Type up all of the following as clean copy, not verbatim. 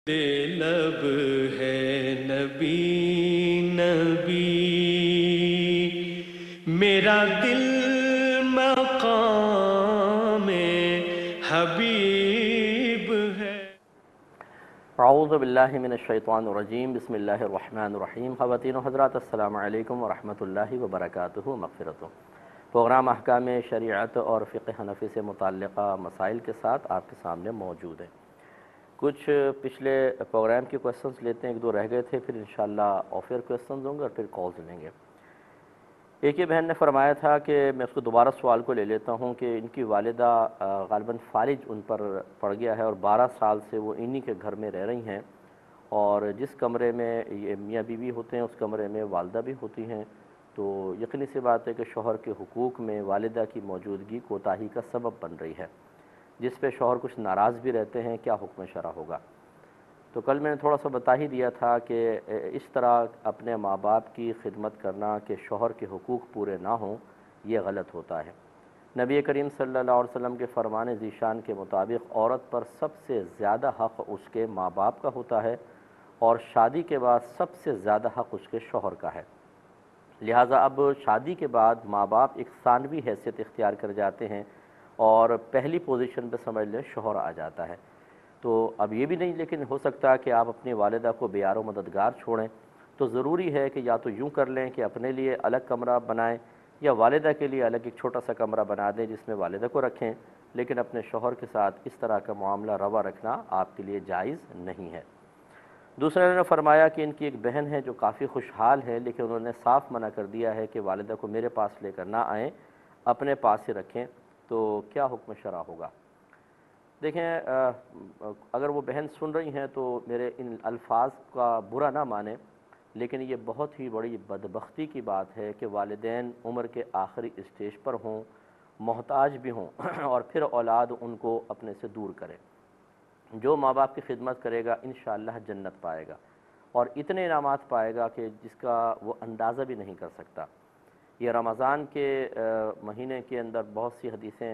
लब है नबी नबी, मेरा दिल मकाम हबीब है। अऊज़ु बिल्लाहि मिनश्शैतानिर्रजीम, बिस्मिल्लाहिर्रहमानिर्रहीम। ख़वातीन व हज़रात, अस्सलामु अलैकुम व रहमतुल्लाहि व बरकातुहू। मग़फ़िरतुह। प्रोग्राम अहकाम-ए-शरीअत और फ़िक़्ह हनफ़ी से मुतल्लिक़ा मसाइल के साथ आपके सामने मौजूद है। कुछ पिछले प्रोग्राम के क्वेश्चंस लेते हैं, एक दो रह गए थे, फिर इंशाअल्लाह ऑफ एयर क्वेश्चंस होंगे और फिर कॉल्स लेंगे। एक ही बहन ने फरमाया था कि मैं उसको दोबारा सवाल को ले लेता हूँ कि इनकी वालिदा ग़ालिबन फ़ालिज उन पर पड़ गया है और 12 साल से वो इन्हीं के घर में रह रही हैं, और जिस कमरे में ये मियाँ बीवी होते हैं उस कमरे में वालिदा भी होती हैं। तो यकीनी सी बात है कि शौहर के हुकूक में वालिदा की मौजूदगी कोताही का सबब बन रही है, जिस पे शौहर कुछ नाराज़ भी रहते हैं। क्या हुक्म शरा होगा? तो कल मैंने थोड़ा सा बता ही दिया था कि इस तरह अपने माँ बाप की खिदमत करना कि शौहर के हुकूक पूरे ना हों, ये गलत होता है। नबी करीम सल्लल्लाहु अलैहि वसल्लम के फ़रमान ज़ीशान के मुताबिक औरत पर सबसे ज़्यादा हक़ उसके माँ बाप का होता है और शादी के बाद सबसे ज़्यादा हक़ उसके शौहर का है। लिहाजा अब शादी के बाद माँ बाप एक सानवी हैसियत इख्तियार कर जाते हैं और पहली पोजीशन पे समझ लें शौहर आ जाता है। तो अब ये भी नहीं लेकिन हो सकता है कि आप अपनी वालिदा को बेयारो मददगार छोड़ें, तो ज़रूरी है कि या तो यूँ कर लें कि अपने लिए अलग कमरा बनाएं या वालिदा के लिए अलग एक छोटा सा कमरा बना दें जिसमें वालिदा को रखें, लेकिन अपने शौहर के साथ इस तरह का मामला रवा रखना आपके लिए जायज़ नहीं है। दूसरे ने फरमाया कि इनकी एक बहन है जो काफ़ी खुशहाल है, लेकिन उन्होंने साफ़ मना कर दिया है कि वालिदा को मेरे पास लेकर ना आएँ, अपने पास ही रखें। तो क्या हुक्म शरा होगा? देखें, अगर वो बहन सुन रही हैं तो मेरे इन अल्फाज का बुरा ना माने, लेकिन ये बहुत ही बड़ी बदबख्ती की बात है कि वालिदैन उम्र के आखिरी स्टेज पर हों, मोहताज भी हों और फिर औलाद उनको अपने से दूर करे। जो माँ बाप की खिदमत करेगा इंशाअल्लाह जन्नत पाएगा और इतने इनामात पाएगा कि जिसका वो अंदाज़ा भी नहीं कर सकता। ये रमज़ान के महीने के अंदर बहुत सी हदीसें,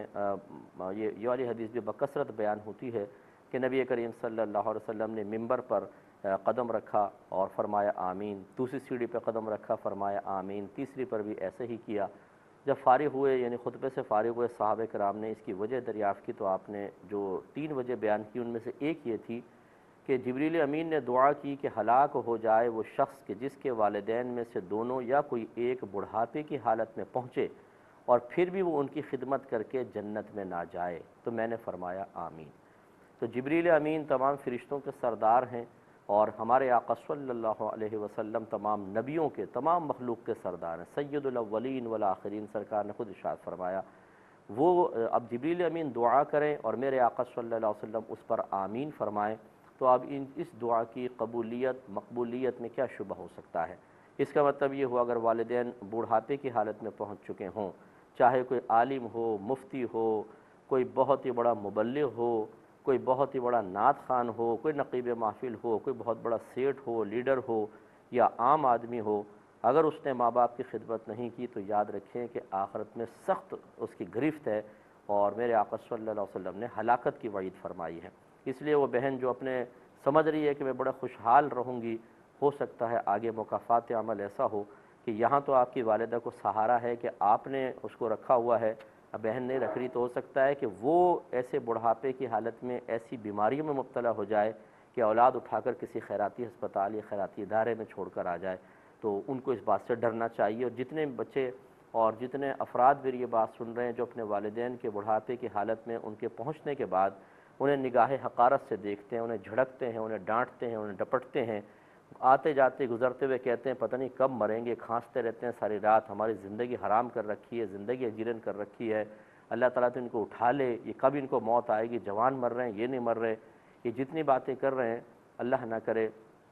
ये वाली हदीस भी बकसरत बयान होती है कि नबी करीम सल्लल्लाहु अलैहि वसल्लम ने मिंबर पर कदम रखा और फरमाया आमीन, दूसरी सीढ़ी पर कदम रखा, फरमाया आमीन, तीसरी पर भी ऐसे ही किया। जब फ़ारिग हुए यानी खुतबे से फ़ारिग हुए सहाबा कराम ने इसकी वजह दरियाफ़त की, तो आपने जो 3 वजह बयान की उनमें से एक ये थी कि जिब्रील अमीन ने दुआ की कि हलाक हो जाए वो शख्स कि जिसके वालिदैन में से दोनों या कोई एक बुढ़ापे की हालत में पहुँचे और फिर भी वो उनकी खिदमत करके जन्नत में ना जाए। तो मैंने फरमाया आमीन। तो जिब्रील अमीन तमाम फ़रिश्तों के सरदार हैं और हमारे आका सल्लल्लाहु अलैहि वसल्लम तमाम नबियों के, तमाम मखलूक के सरदार हैं। सय्यदुल अव्वलीन वल आखिरीन सरकार ने खुद इरशाद फरमाया, वो अब जिब्रील अमीन दुआ करें और मेरे आका सल्लल्लाहु अलैहि वसल्लम उस पर आमीन फरमाएँ, तो अब इस दुआ की कबूलियत मकबूलियत में क्या शुबा हो सकता है? इसका मतलब ये हुआ अगर वालिदैन बूढ़ापे की हालत में पहुँच चुके हों, चाहे कोई आलिम हो, मुफ्ती हो, कोई बहुत ही बड़ा मुबल्लिग हो, कोई बहुत ही बड़ा नात खान हो, कोई नक़ीब महफिल हो, कोई बहुत बड़ा सेठ हो, लीडर हो या आम आदमी हो, अगर उसने माँ बाप की खिदमत नहीं की तो याद रखें कि आखिरत में सख्त उसकी गिरफ्त है और मेरे आका सल्लल्लाहु अलैहि वसल्लम ने हलाकत की वईद फरमाई है। इसलिए वो बहन जो अपने समझ रही है कि मैं बड़ा खुशहाल रहूँगी, हो सकता है आगे मुकाफ़ात अमल ऐसा हो कि यहाँ तो आपकी वालिदा को सहारा है कि आपने उसको रखा हुआ है, अब बहन नहीं रख रही, तो हो सकता है कि वो ऐसे बुढ़ापे की हालत में ऐसी बीमारियों में मुब्तला हो जाए कि औलाद उठाकर किसी खैराती अस्पताल या खैराती इदारे में छोड़ कर आ जाए। तो उनको इस बात से डरना चाहिए। और जितने बच्चे और जितने अफराद भी ये बात सुन रहे हैं जो अपने वालिदैन के बुढ़ापे की हालत में उनके पहुँचने के बाद उन्हें निगाह हक़ारत से देखते हैं, उन्हें झड़कते हैं, उन्हें डांटते हैं, उन्हें डपटते हैं, आते जाते गुजरते हुए कहते हैं पता नहीं कब मरेंगे, खांसते रहते हैं सारी रात, हमारी ज़िंदगी हराम कर रखी है, ज़िंदगी अजीरन कर रखी है, अल्लाह ताला तो इनको उठा ले, ये कब इनको मौत आएगी, जवान मर रहे हैं, ये नहीं मर रहे, ये जितनी बातें कर रहे हैं अल्लाह ना करे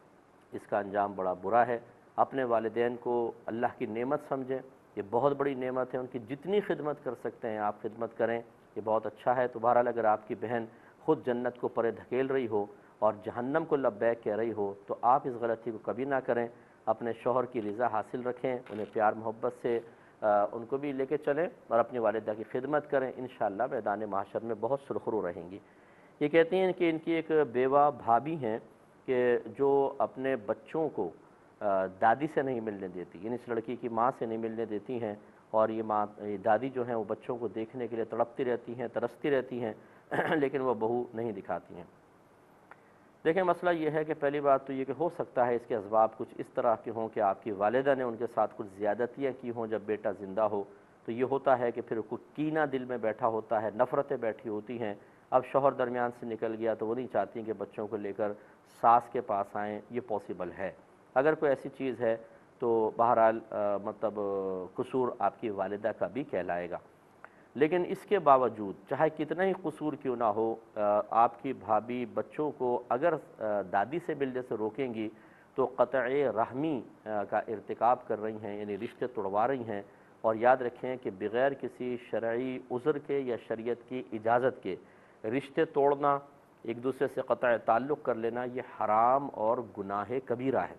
इसका अंजाम बड़ा बुरा है। अपने वालिदैन को अल्लाह की नेमत समझें, ये बहुत बड़ी नेमत है, उनकी जितनी खिदमत कर सकते हैं आप खिदमत करें, ये बहुत अच्छा है। तो बहरहाल अगर आपकी बहन ख़ुद जन्नत को परे धकेल रही हो और जहन्नम को लब्बैक कह रही हो तो आप इस गलती को कभी ना करें। अपने शौहर की रज़ा हासिल रखें, उन्हें प्यार मोहब्बत से उनको भी लेके चलें और अपनी वालिदा की खिदमत करें। इंशाअल्लाह मैदान महशर में बहुत सुरखरू रहेंगी। ये कहती हैं कि इनकी एक बेवा भाभी हैं کہ جو اپنے بچوں کو دادی سے نہیں ملنے دیتی، یعنی اس لڑکی کی ماں سے نہیں ملنے دیتی ہیں، اور یہ دادی جو ہیں وہ بچوں کو دیکھنے کے لیے تڑپتی رہتی ہیں، ترستی رہتی ہیں لیکن وہ بہو نہیں دکھاتی ہیں۔ دیکھیں مسئلہ یہ ہے کہ پہلی بات تو یہ کہ ہو سکتا ہے اس کے اسباب کچھ اس طرح کے ہوں کہ آپ کی والدہ نے ان کے ساتھ کچھ زیادتیاں کی ہوں جب بیٹا زندہ ہو، تو یہ ہوتا ہے کہ پھر کوئی کینہ دل میں بیٹھا ہوتا ہے، نفرتیں بیٹھی ہوتی ہیں، اب شوہر درمیان سے نکل گیا تو وہ نہیں چاہتی کہ بچوں کو لے کر ساس کے پاس آئیں، یہ پاسبل ہے۔ اگر کوئی ایسی چیز ہے تو بہرحال مطلب قصور آپ کی والدہ کا بھی کہلائے گا، لیکن اس کے باوجود چاہے کتنا ہی قصور کیوں نہ ہو، آپ کی بھابھی بچوں کو اگر دادی سے ملنے سے روکیں گی تو قطع رحمی کا ارتکاب کر رہی ہیں، یعنی رشتے توڑوا رہی ہیں، اور یاد رکھیں کہ بغیر کسی شرعی عذر کے یا شریعت کی اجازت کے رشتے توڑنا، ایک دوسرے سے قطع تعلق کر لینا، یہ حرام اور گناہ کبیرہ ہے،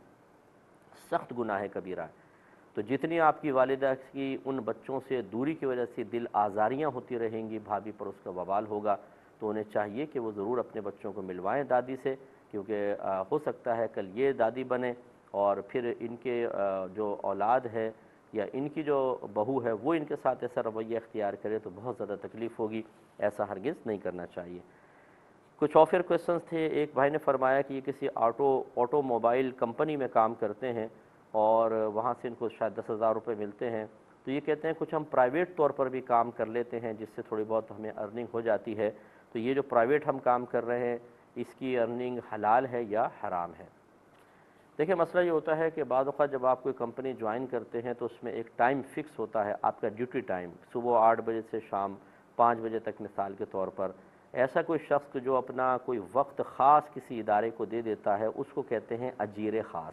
سخت گناہ کبیرہ ہے۔ تو جتنی آپ کی والدہ کی ان بچوں سے دوری کی وجہ سے دل آزاریاں ہوتی رہیں گی، بھابھی پر اس کا وبال ہوگا، تو انہیں چاہیے کہ وہ ضرور اپنے بچوں کو ملوائیں دادی سے، کیونکہ ہو سکتا ہے کل یہ دادی بنے اور پھر ان کے جو اولاد ہے یا ان کی جو بہو ہے وہ ان کے ساتھ ایسا رویہ اختیار کرے تو بہت زیادہ تکلیف ہوگی، ایسا ہرگز نہیں کرنا چاہیے۔ کچھ اور پھر کویسچنس تھے۔ ایک بھائی نے فرمایا کہ یہ کسی آٹو موبائل کمپنی میں کام کرتے ہیں اور وہاں سے ان کو شاید 10,000 روپے ملتے ہیں، تو یہ کہتے ہیں کچھ ہم پرائیویٹ طور پر بھی کام کر لیتے ہیں جس سے تھوڑی بہت ہمیں ارننگ ہو جاتی ہے، تو یہ جو پرائیویٹ ہم کام کر رہے ہیں اس کی ارننگ حلال ہے یا حرام ہے؟ دیکھیں مسئلہ یہ ہوتا ہے کہ بعض اوقات جب آپ کوئی کمپنی جوائن کرتے ہیں تو اس میں ایک ٹائم فکس ہوتا ہے، آپ کا ڈیوٹی ٹائم صبح 8 بجے سے شام 5 بجے تک مثال کے طور پر۔ ایسا کوئی شخص جو اپنا کوئی وقت خاص کسی ادارے کو دے دیتا ہے اس کو کہتے ہیں اجیر خاص،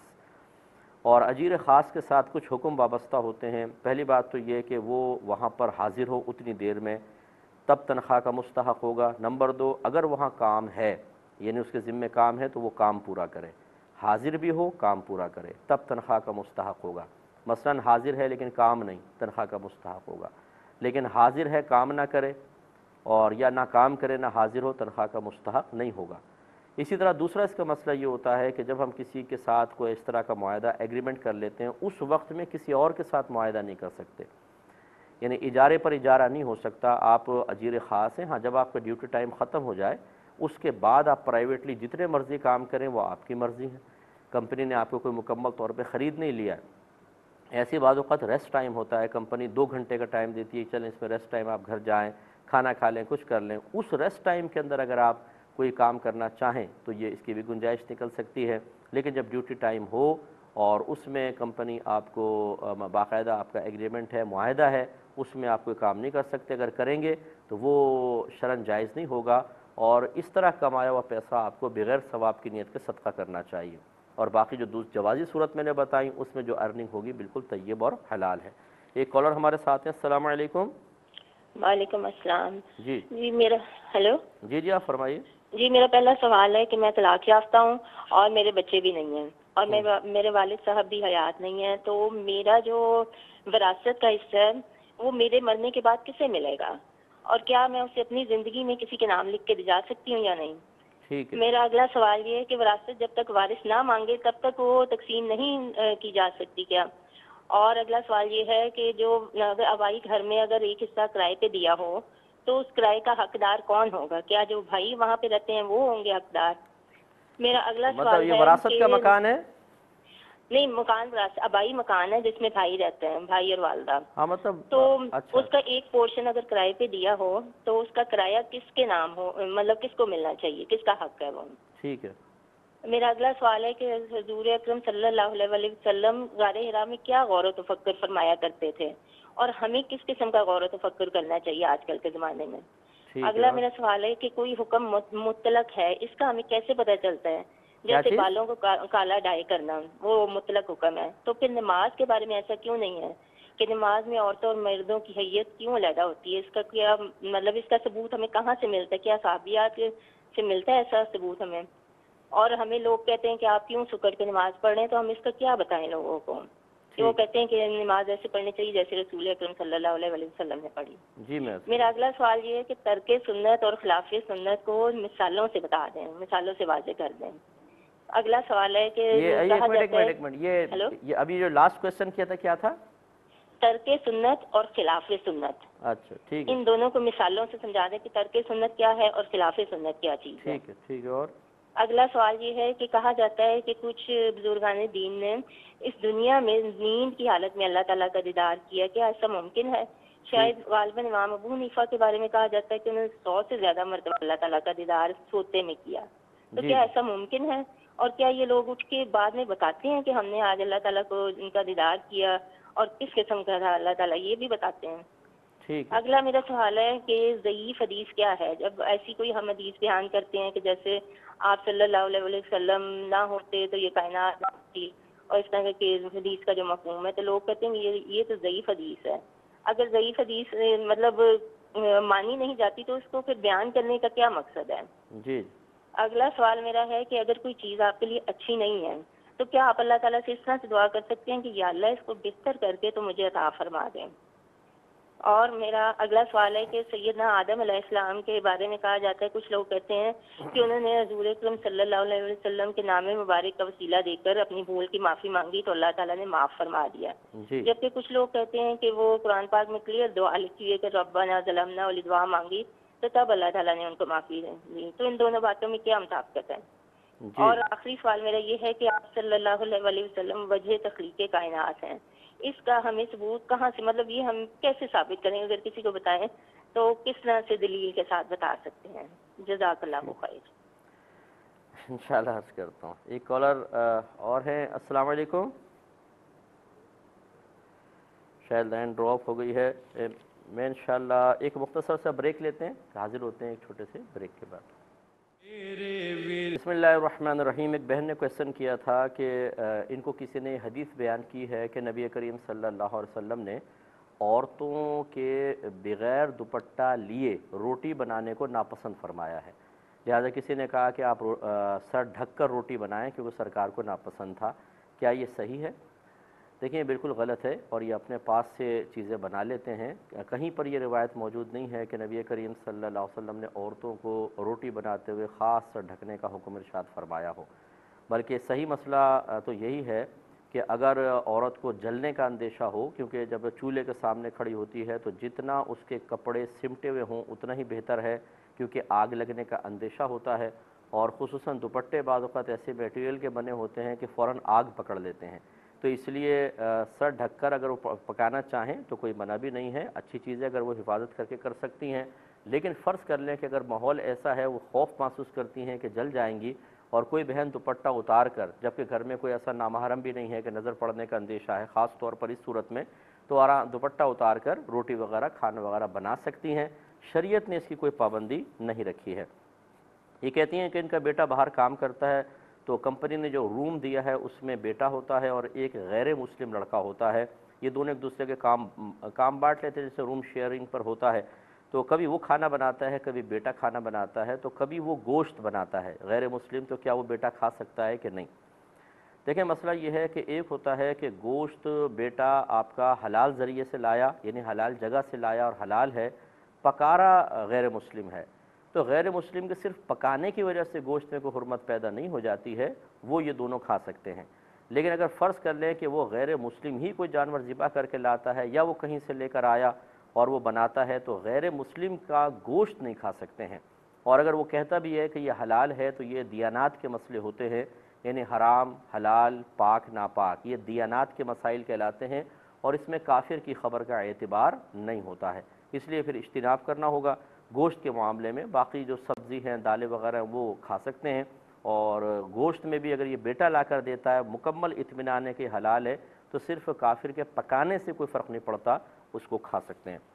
اور اجیر خاص کے ساتھ کچھ حکم وابستہ ہوتے ہیں۔ پہلی بات تو یہ کہ وہ وہاں پر حاضر ہو اتنی دیر میں، تب تنخواہ کا مستحق ہوگا۔ نمبر 2، اگر وہاں کام ہے یعنی اس کے ذمہ کام ہے تو وہ کام پورا کرے، حاضر بھی ہو کام پورا کرے، تب تنخواہ کا مستحق ہوگا۔ مثلا حاضر ہے لیکن کام نہیں، تنخواہ کا مستحق ہوگا، لیکن حاضر ہے کام نہ کرے اور یا نہ کام کرے نہ حاضر ہو، تنخواہ کا مستحق نہیں ہوگا۔ اسی طرح دوسرا اس کا مسئلہ یہ ہوتا ہے کہ جب ہم کسی کے ساتھ کوئی اس طرح کا معاہدہ ایگریمنٹ کر لیتے ہیں اس وقت میں کسی اور کے ساتھ معاہدہ نہیں کر سکتے، یعنی اجارے پر اجارہ نہیں ہو سکتا۔ آپ اجیر خاص ہیں، ہاں جب آپ کا ڈیوٹی ٹائم ختم ہو جائے اس کے بعد آپ پرائیویٹلی جتنے مرضی کام کریں وہ آپ کی مرضی ہے، کمپنی نے آپ کو کوئی مکمل طور پہ خرید نہیں لیا ہے۔ ایسی بعض اوقات ریسٹ ٹائم ہوتا ہے، کمپنی 2 گھنٹے کا ٹائم دیتی ہے، چلیں اس میں ریسٹ ٹائم آپ گھر جائیں، کھانا کھا لیں، کچھ کر لیں، اس ریسٹ ٹائم کے اندر اگر آپ کوئی کام کرنا چاہیں تو یہ اس کی بھی گنجائش نکل سکتی ہے۔ لیکن جب ڈیوٹی ٹائم ہو اور اس میں کمپنی آپ کو باقاعدہ آپ کا ایگریمنٹ ہے، معاہدہ ہے، اس میں آپ کوئی کام نہیں کر سکتے، اگر کریں گے تو وہ شرعاً جائز نہیں ہوگا، اور اس طرح کمایا ہوا پیسہ آپ کو بغیر ثواب کی نیت کے صدقہ کرنا چاہیے، اور باقی جو جوازی صورت میں نے بتائیں اس میں جو ارننگ ہوگی بالکل طیب اور حلال ہے۔ ایک کالر ہمارے ساتھ ہیں، السلام علیکم۔ وعلیکم السلام۔ جی میرا ہیلو جی آپ فرمائیے۔ جی میرا پہلا سوال ہے کہ میں طلاق یافتہ ہوں اور میرے بچے بھی نہیں ہیں اور میرے والد صاحب بھی حیات نہیں ہیں، تو میرا جو وراثت کا حصہ ہے وہ میرے مرنے کے بعد کسے ملے گا، اور کیا میں اسے اپنی زندگی میں کسی کے نام لکھ کے دلا سکتی ہوں یا نہیں؟ ٹھیک ہے۔ میرا اگلا سوال یہ ہے کہ وراثت جب تک وارث نہ مانگے تب تک وہ تقسیم نہیں کی جا سکتی کیا؟ اور اگلا سوال یہ ہے کہ جو اگر آبائی گھر میں اگر ایک حصہ کرائے پہ دیا ہو تو اس کرائے کا حقدار کون ہوگا؟ کیا جو بھائی وہاں پہ رہتے ہیں وہ ہوں گے حقدار؟ میرا اگلا سوال یہ وراثت کا مکان ہے؟ نہیں، مکان آبائی مکان ہے جس میں بھائی رہتے ہیں، بھائی اور والدہ۔ ہاں مطلب تو اس کا ایک پورشن اگر کرائے پہ دیا ہو تو اس کا کرایہ کس کے نام ہو، مطلب کس کو ملنا چاہیے، کس کا حق ہے وہ؟ ٹھیک ہے۔ میرا اگلا سوال ہے کہ حضور اکرم صلی اللہ علیہ وسلم غار حرا میں کیا غور و تفکر فرمایا کرتے تھے، اور ہمیں کس قسم کا غور و تفکر کرنا چاہیے آج کل کے زمانے میں؟ اگلا میرا سوال ہے کہ کوئی حکم مطلق ہے، اس کا ہمیں کیسے پتہ چلتا ہے؟ جیسے بالوں کو کالا ڈائی کرنا وہ مطلق حکم ہے، تو پھر نماز کے بارے میں ایسا کیوں نہیں ہے کہ نماز میں عورتوں اور مردوں کی حیت کیوں علیحدہ ہوتی ہے؟ اس کا کیا مطلب، اس کا ثبوت ہمیں کہاں سے ملتا ہے؟ کیا صحابیات سے ملتا ہے ایسا ثبوت ہمیں؟ اور ہمیں لوگ کہتے ہیں کہ آپ کیوں سکڑ کے نماز پڑھ رہے ہیں، تو ہم اس کا کیا بتائیں لوگوں کو کہ وہ کہتے ہیں کہ نماز ایسے پڑھنی چاہیے جیسے رسول اکرم صلی اللہ علیہ وسلم نے پڑھی؟ جی میرا اگلا سوال یہ ہے کہ ترک سنت اور خلاف سنت کو مثالوں سے بتا دیں، مثالوں سے واضح کر دیں۔ अगला सवाल है कि एक मिनट हेलो, ये अभी जो लास्ट क्वेश्चन किया था क्या था? तर्के सुन्नत और खिलाफे सुन्नत। अच्छा ठीक है, इन दोनों को मिसालों से समझा दें कि तर्के सुन्नत क्या है और खिलाफे सुन्नत क्या चीज़ है। ठीक है। और अगला सवाल ये है कि कहा जाता है कि कुछ बुजुर्गान दीन ने इस दुनिया में नींद की हालत में अल्लाह ताला का दीदार किया, क्या ऐसा मुमकिन है? शायद गालिबन इमाम अबू हनीफा के बारे में कहा जाता है कि उन्होंने 100 से ज्यादा मरतबा अल्लाह ताला का दीदार सोते में किया, तो क्या ऐसा मुमकिन है? और क्या ये लोग उठ के बाद में बताते हैं कि हमने आज अल्लाह ताला को इनका दीदार किया और किस किस्म का था अल्लाह ताला, ये भी बताते हैं? ठीक है। अगला मेरा सवाल है कि ज़ईफ हदीस क्या है? जब ऐसी कोई हम हदीस बयान करते हैं कि जैसे आप सल्लल्लाहु अलैहि वसल्लम ना होते तो ये कायनात ना होती, और इस तरह के हदीस का जो मफ़हूम है, तो लोग कहते हैं ये तो ज़ईफ हदीस है। अगर ज़ईफ हदीस मतलब मानी नहीं जाती तो उसको फिर बयान करने का क्या मकसद है? जी। अगला सवाल मेरा है कि अगर कोई चीज़ आपके लिए अच्छी नहीं है तो क्या आप अल्लाह ताला से इस तरह से दुआ कर सकते हैं कि या अल्लाह इसको बेहतर करके तो मुझे अता फरमा दें? और मेरा अगला सवाल है कि सैयदना आदम अलैहिस्सलाम के बारे में कहा जाता है, कुछ लोग कहते हैं कि उन्होंने हज़ूर अकरम सल्लल्लाहु अलैहि वसल्लम के नाम मुबारक का वसीला देकर अपनी भूल की माफ़ी मांगी तो अल्लाह ताला ने माफ़ फरमा दिया, जबकि कुछ लोग कहते हैं कि वो कुरान पाक में क्लियर दुआ लिखी है कि रब्बना ज़लमना वाली दुआ मांगी तो तब अल्लाह ताला ने उनको माफ़ी दी। तो इन दोनों बातों में क्या मुताबिकत है? और आखिरी सवाल मेरा ये है कि आप सल्लल्लाहु अलैहि वसल्लम वजह तख्लीक़ कायनात हैं, इसका हमें सबूत कहाँ से, मतलब ये हम कैसे साबित करें? अगर किसी को बताएं तो किस तरह से दलील के साथ बता सकते हैं? जज़ाकल्लाहु खैर। इंशाल्लाह अर्ज़ करता हूँ। एक कॉलर और है। अस्सलाम वालेकुम। शायद लाइन ड्रॉप हो गई है। मैं इंशाल्लाह एक मुख्तसर सा ब्रेक लेते हैं, हाजिर होते हैं एक छोटे से ब्रेक के बाद। बिस्मिल्लाहिर्रहमानिर्रहीम। एक बहन ने क्वेश्चन किया था कि इनको किसी ने हदीस बयान की है कि नबी करीम सल्लल्लाहु अलैहि वसल्लम ने औरतों के बग़ैर दुपट्टा लिए रोटी बनाने को नापसंद फरमाया है, लिहाजा किसी ने कहा कि आप सर ढककर रोटी बनाएं क्योंकि सरकार को नापसंद था। क्या ये सही है? देखिए बिल्कुल गलत है और ये अपने पास से चीज़ें बना लेते हैं। कहीं पर ये रिवायत मौजूद नहीं है कि नबी करीम सल्लल्लाहु अलैहि वसल्लम ने औरतों को रोटी बनाते हुए ख़ास सर ढकने का हुक्म इरशाद फरमाया हो, बल्कि सही मसला तो यही है कि अगर औरत को जलने का अंदेशा हो, क्योंकि जब चूल्हे के सामने खड़ी होती है तो जितना उसके कपड़े सिमटे हुए हों उतना ही बेहतर है, क्योंकि आग लगने का अंदेशा होता है। और ख़ुसूसन दुपट्टे बाज़ औक़ात ऐसे मटेरियल के बने होते हैं कि फ़ौरन आग पकड़ लेते हैं, तो इसलिए सर ढककर अगर वो पकाना चाहें तो कोई मना भी नहीं है, अच्छी चीज़ है अगर वो हिफाजत करके कर सकती हैं। लेकिन फ़र्ज़ कर लें कि अगर माहौल ऐसा है, वो खौफ महसूस करती हैं कि जल जाएंगी, और कोई बहन दुपट्टा उतार कर, जबकि घर में कोई ऐसा नामहरम भी नहीं है कि नज़र पड़ने का अंदेशा है, ख़ास तौर पर इस सूरत में, तो दुपट्टा उतार कर रोटी वगैरह खाना वगैरह बना सकती हैं। शरीयत ने इसकी कोई पाबंदी नहीं रखी है। ये कहती हैं कि इनका बेटा बाहर काम करता है, तो कंपनी ने जो रूम दिया है उसमें बेटा होता है और एक गैर मुस्लिम लड़का होता है, ये दोनों एक दूसरे के काम बांट लेते हैं, जैसे रूम शेयरिंग पर होता है। तो कभी वो खाना बनाता है, कभी बेटा खाना बनाता है, तो कभी वो गोश्त बनाता है गैर मुस्लिम, तो क्या वो बेटा खा सकता है कि नहीं? देखें मसला ये है कि एक होता है कि गोश्त बेटा आपका हलाल ज़रिए से लाया, यानी हलाल जगह से लाया और हलाल है, पकारा गैर मुस्लिम है, तो गैर मुस्लिम के सिर्फ पकाने की वजह से गोश्त में कोई हुर्मत पैदा नहीं हो जाती है, वो ये दोनों खा सकते हैं। लेकिन अगर फ़र्ज़ कर लें कि वो गैर मुस्लिम ही कोई जानवर ज़िबा करके लाता है या वो कहीं से लेकर आया और वो बनाता है, तो गैर मुस्लिम का गोश्त नहीं खा सकते हैं। और अगर वो कहता भी है कि ये हलाल है, तो ये दियानात के मसले होते हैं, यानी हराम, हलाल, पाक, नापाक, ये दियानात के मसाइल कहलाते हैं, और इसमें काफिर की ख़बर का एतबार नहीं होता है, इसलिए फिर इज्तिनाब करना होगा। गोश्त के मामले में बाकी जो सब्ज़ी हैं, दालें वगैरह वो खा सकते हैं, और गोश्त में भी अगर ये बेटा ला कर देता है मुकम्मल इत्मीनान है कि हलाल है, तो सिर्फ काफिर के पकाने से कोई फ़र्क नहीं पड़ता, उसको खा सकते हैं।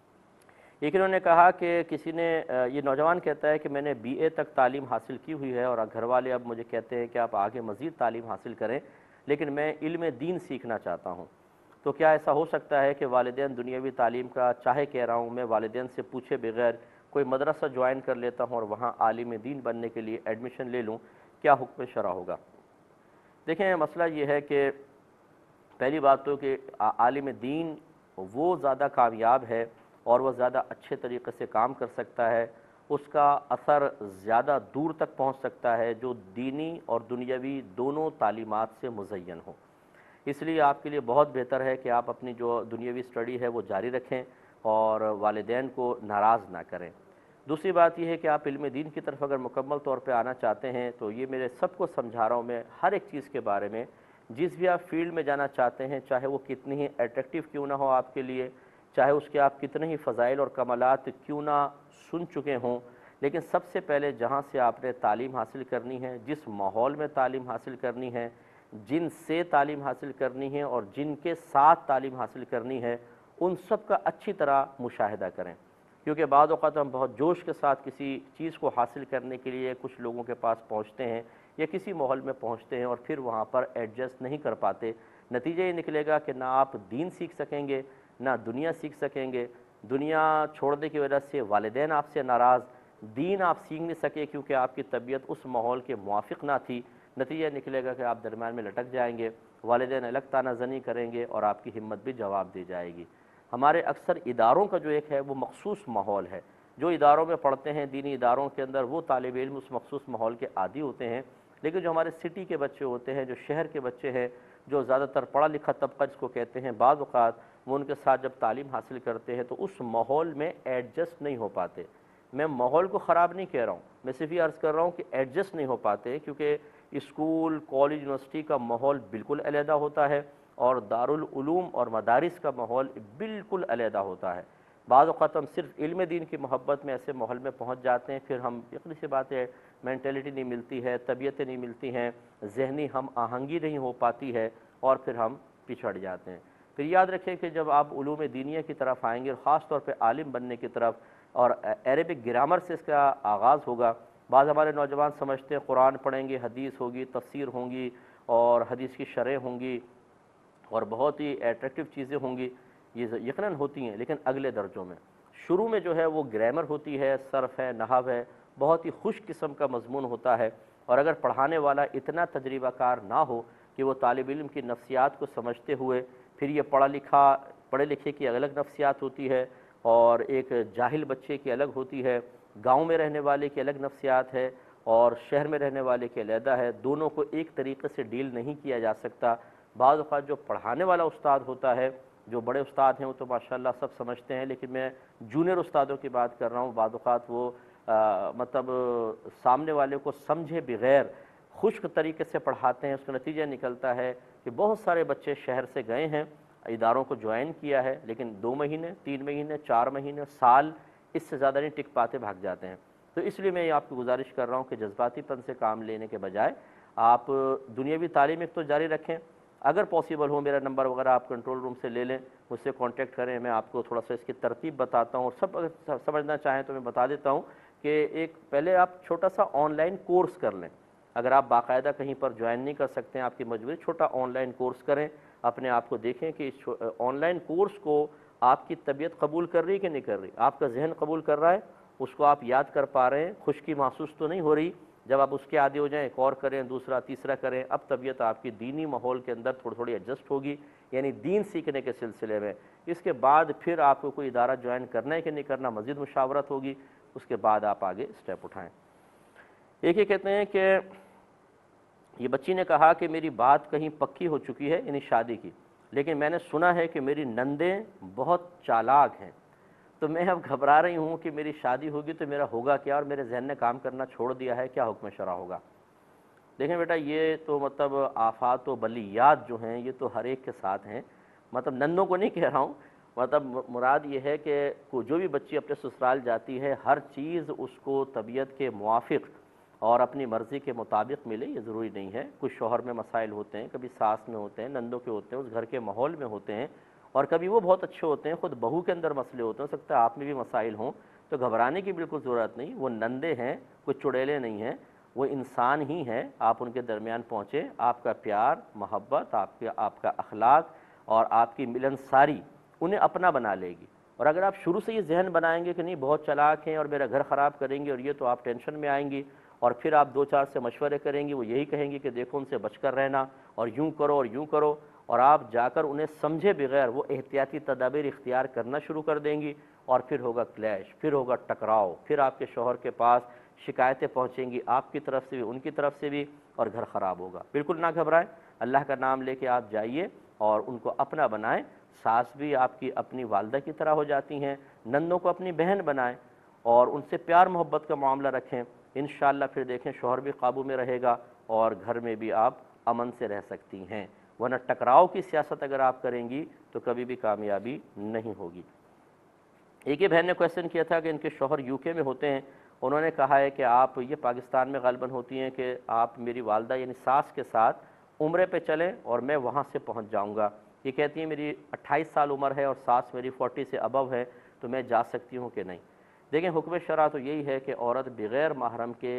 एक इन्होंने कहा कि किसी ने, ये नौजवान कहता है कि मैंने BA तक तालीम हासिल की हुई है और घर वाले अब मुझे कहते हैं कि आप आगे मज़ीद तालीम हासिल करें, लेकिन मैं इल्म दीन सीखना चाहता हूँ, तो क्या ऐसा हो सकता है कि वालिदैन दुनियावी तालीम का, चाहे कह रहा हूँ मैं, वालिदैन से पूछे बगैर कोई मदरसा ज्वाइन कर लेता हूँ और वहाँ आलिम दीन बनने के लिए एडमिशन ले लूँ, क्या हुक्म शरा होगा? देखें मसला ये है कि पहली बात तो कि आलिम दीन वो ज़्यादा कामयाब है और वह ज़्यादा अच्छे तरीक़े से काम कर सकता है اس کا اثر زیادہ دور تک پہنچ سکتا ہے جو دینی اور دنیاوی دونوں تعلیمات سے مزین ہو۔ اس لیے آپ کے لیے بہت بہتر ہے کہ آپ اپنی جو دنیاوی سٹڈی ہے وہ جاری رکھیں اور والدین کو ناراض نہ کریں۔ دوسری بات یہ ہے کہ آپ علم دین کی طرف اگر مکمل طور پہ آنا چاہتے ہیں تو یہ میرے سب کو سمجھا رہا ہوں میں ہر ایک چیز کے بارے میں، جس بھی آپ فیلڈ میں جانا چاہتے ہیں، چاہے وہ کتنی ہی اٹریکٹیو کیوں نہ ہو آپ کے لیے، چاہے اس کے آپ کتنے ہی فضائل اور کمالات کیوں نہ سن چکے ہوں، لیکن سب سے پہلے جہاں سے آپ نے تعلیم حاصل کرنی ہے، جس ماحول میں تعلیم حاصل کرنی ہے، جن سے تعلیم حاصل کرنی ہے اور جن کے ساتھ تعلیم حاصل کرنی ہے، ان سب کا اچھی طرح مشاہدہ کریں، کیونکہ بعض اوقات ہم بہت جوش کے ساتھ کسی چیز کو حاصل کرنے کے لیے کچھ لوگوں کے پاس پہنچتے ہیں یا کسی ماحول میں پہنچتے ہیں اور پھر وہاں پر ایڈجسٹ نہیں کر پاتے۔ نتیجہ یہ نکلے گا کہ نہ آپ دین سیکھ سکیں گے، نہ دنیا سیکھ سکیں گے، دنیا چھوڑنے کی وجہ سے والدین آپ سے ناراض، دین آپ سیکھ نہیں سکے کیونکہ آپ کی طبیعت اس ماحول کے موافق نہ تھی۔ نتیجہ نکلے گا کہ آپ درمیان میں لٹک جائیں گے، والدین الگ تانہ زنی کریں گے اور آپ کی ہمت بھی جواب دی جائے گی۔ ہمارے اکثر اداروں کا جو ایک ہے وہ مخصوص ماحول ہے، جو اداروں میں پڑھتے ہیں دینی اداروں کے اندر وہ طالب علم اس مخصوص ماحول کے عادی ہوتے ہیں، لیکن جو ہمارے سٹی کے بچے ہوتے ہیں، جو شہر کے بچے ہیں، جو زیادہ تر پڑھا لکھا طبقہ جس کو کہتے ہیں، بعض اوقات وہ ان کے ساتھ جب تعلیم حاصل کرتے ہیں تو اس ماحول میں ایڈجسٹ نہیں ہو پاتے۔ میں ماحول کو خراب نہیں کہہ رہا ہوں، میں صرف یہ عرض کر رہا ہوں کہ ایڈجسٹ نہیں ہو پاتے، کیونکہ اسکول، کالج، یونیورسٹی کا ماحول بالکل علیحدہ ہوتا ہے اور دارالعلوم اور مدارس کا ماحول بالکل علیحدہ ہوتا ہے۔ بعض اوقات ہم صرف علم دین کی محبت میں ایسے ماحول میں پہنچ جاتے ہیں، پھر ہم یقینی سی بات ہے مینٹیلٹی نہیں ملتی ہے، طبیعتیں نہیں ملتی ہیں، ذہنی ہم آہنگی نہیں ہو پاتی ہے اور پھر ہم پچھڑ جاتے ہیں۔ پھر یاد رکھیں کہ جب آپ علوم دینیہ کی طرف آئیں گے اور خاص طور پہ عالم بننے کی طرف، اور عربک گرامر سے اس کا آغاز ہوگا۔ بعض ہمارے نوجوان سمجھتے ہیں قرآن پڑھیں گے، حدیث ہوگی، تفسیر ہوں گی اور حدیث کی شرح ہوں گی اور بہت ہی اٹریکٹیو چیزیں ہوں گی، یہ یقیناً ہوتی ہیں، لیکن اگلے درجوں میں شروع میں جو ہے وہ گرامر ہوتی ہے، صرف ہے، نحو ہے، بہت ہی خوش قسم کا مضمون ہوتا ہے، اور اگر پڑھانے والا اتنا تجربہ کار نہ ہو کہ وہ طالب علم کی نفسیات کو سمجھتے ہوئے، پھر یہ پڑھے لکھے کی الگ نفسیات ہوتی ہے اور ایک جاہل بچے کی الگ ہوتی ہے، گاؤں میں رہنے والے کی الگ نفسیات ہے اور شہر میں رہنے والے کی علیحدہ ہے، دونوں کو ایک طریقے سے ڈیل نہیں کیا جا سکتا۔ بعض اوقات جو پڑھانے والا استاد ہوتا ہے، جو بڑے استاد ہیں وہ تو ماشاءاللہ سب سمجھتے ہیں، لیکن میں جونیئر استادوں کی بات کر رہا ہوں، بعض اوقات وہ مطلب سامنے والے کو سمجھے بغیر خشک طریقے سے پڑھاتے ہیں۔ اس کا نتیجہ نکلتا ہے کہ بہت سارے بچے شہر سے گئے ہیں، اداروں کو جوائن کیا ہے، لیکن 2 مہینے، 3 مہینے، 4 مہینے، سال، اس سے زیادہ نہیں ٹک پاتے، بھاگ جاتے ہیں۔ تو اس لیے میں آپ کو گزارش کر رہا ہوں کہ جذباتی پن سے کام لینے کے بجائے آپ دنیاوی تعلیم ایک تو جاری رکھیں، اگر پاسبل ہو میرا نمبر وغیرہ آپ کنٹرول روم سے لے لیں، مجھ سے کانٹیکٹ کریں، میں آپ کو تھوڑا سا اس کی ترتیب بتاتا ہوں، اور سب اگر سمجھنا چاہیں تو میں بتا دیتا ہوں کہ ایک پہلے آپ چھوٹا سا آن لائن کورس کر لیں، اگر آپ باقاعدہ کہیں پر جوائن نہیں کر سکتے ہیں، آپ کی مجبوری، چھوٹا آن لائن کورس کریں، اپنے آپ کو دیکھیں کہ اس آن لائن کورس کو آپ کی طبیعت قبول کر رہی ہے کہ نہیں کر رہی، آپ کا ذہن قبول کر رہا ہے، اس کو آپ یاد کر پا رہے ہیں، خشکی محسوس تو نہیں ہو رہی۔ جب آپ اس کے عادی ہو جائیں، ایک اور کریں، دوسرا، تیسرا کریں، اب طبیعت آپ کی دینی ماحول کے اندر تھوڑی ایڈجسٹ ہوگی، یعنی دین سیکھنے کے سلسلے میں۔ اس کے بعد پھر آپ کو کوئی ادارہ جوائن کرنا ہے کہ نہیں کرنا، مزید مشاورت ہوگی، اس کے بعد آپ آگے اسٹیپ اٹھائیں۔ ایک یہ کہتے ہیں کہ یہ بچی نے کہا کہ میری بات کہیں پکی ہو چکی ہے، یعنی شادی کی، لیکن میں نے سنا ہے کہ میری نندیں بہت چالاک ہیں، تو میں اب گھبرا رہی ہوں کہ میری شادی ہوگی تو میرا ہوگا کیا، اور میرے ذہن نے کام کرنا چھوڑ دیا ہے، کیا حکم شرع ہوگا؟ دیکھیں بیٹا، یہ تو مطلب آفات و بلیات جو ہیں یہ تو ہر ایک کے ساتھ ہیں، مطلب نندوں کو نہیں کہہ رہا ہوں، مطلب مراد یہ ہے کہ جو بھی بچی اپنے سسرال جاتی ہے ہر چیز اس کو طبیعت کے موافق اور اپنی مرضی کے مطابق ملے، یہ ضروری نہیں ہے۔ کچھ شوہر میں مسائل ہوتے ہیں، کبھی ساس میں ہوتے ہیں، نندوں کے ہوتے ہیں، اس گھر کے ماحول میں ہوتے ہیں، اور کبھی وہ بہت اچھے ہوتے ہیں، خود بہو کے اندر مسئلے ہوتے ہیں، ہو سکتا ہے آپ میں بھی مسائل ہوں، تو گھبرانے کی بالکل ضرورت نہیں، وہ نندے ہیں، کچھ چڑیلے نہیں ہیں، وہ انسان ہی ہیں، آپ ان کے درمیان پہنچے، آپ کا پیار، محبت، آپ کا اخلاق اور آپ کی ملنساری انہیں اپنا بنا لے گی۔ اور اگر آپ شروع سے یہ ذہن بنائیں گے کہ نہیں بہت چلاک ہیں اور میرا گھر خراب کریں گے اور یہ، تو آپ ٹینشن میں آئیں گی، اور پھر آپ 2-4 سے مشورے کریں گی، وہ یہی کہیں گی کہ دیکھو ان سے بچ کر رہنا اور یوں کرو اور یوں کرو، اور آپ جا کر انہیں سمجھے بغیر وہ احتیاطی تدابیر اختیار کرنا شروع کر دیں گی، اور پھر ہوگا کلیش، پھر ہوگا ٹکراؤ، پھر آپ کے شوہر کے پاس شکایتیں پہنچیں گی، آپ کی طرف سے بھی ان کی طرف سے بھی، اور گھر خراب ہوگا۔ بالکل نہ گھبرائیں، اللہ کا نام لے کے آپ جائیے اور ان کو اپنا بنائیں۔ ساس بھی آپ کی اپنی والدہ کی طرح ہو جاتی ہیں، نندوں کو اپنی بہن بنائیں اور ان سے پیار محبت کا معاملہ رکھیں، انشاءاللہ پھر دیکھیں شوہر بھی قابو میں رہے گا اور گھر میں بھی آپ امن سے رہ سکتی ہیں، ورنہ ٹکراؤ کی سیاست اگر آپ کریں گی تو کبھی بھی کامیابی نہیں ہوگی۔ ایک ہی بہن نے کویسچن کیا تھا کہ ان کے شوہر یو کے میں ہوتے ہیں، انہوں نے کہا ہے کہ آپ یہ پاکستان میں غالباً ہوتی ہیں کہ آپ میری والدہ یعنی ساس کے ساتھ عمرے پہ چلیں اور میں وہاں سے پہنچ جاؤں گا۔ یہ کہتی ہیں میری 28 سال عمر ہے اور ساس میری 40 سے ابو ہے، تو میں جا سکتی ہوں کہ نہیں؟ دیکھیں حکم شرع تو یہی ہے کہ عورت بغیر محرم کے